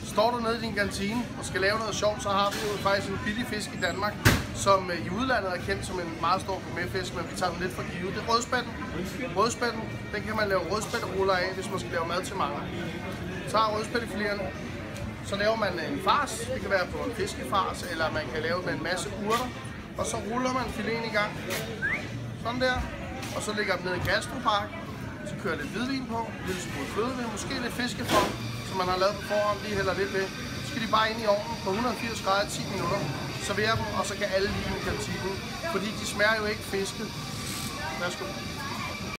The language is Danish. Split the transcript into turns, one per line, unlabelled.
Står du nede i din kantine og skal lave noget sjovt, så har vi jo faktisk en billig fisk i Danmark, som i udlandet er kendt som en meget stor gourmetfisk, men vi tager den lidt for givet. Det er rødspætten. Rødspætten, den kan man lave rødspætteruller af, hvis man skal lave mad til mange. Så tager rødspættefiléerne, så laver man en fars. Det kan være på en fiskefars, eller man kan lave med en masse urter. Og så ruller man filéen i gang. Sådan der. Og så lægger man ned i gastropakke. Så kører lidt hvidvin på, lidt smule flødevin, måske lidt fiskefond, som man har lavet på forhånd, lige hælder lidt ved. Så skal de bare ind i ovnen på 180 grader i 10 minutter. Serverer dem, og så kan alle lide dem i kantinen, fordi de smager jo ikke fisket. Værsgo.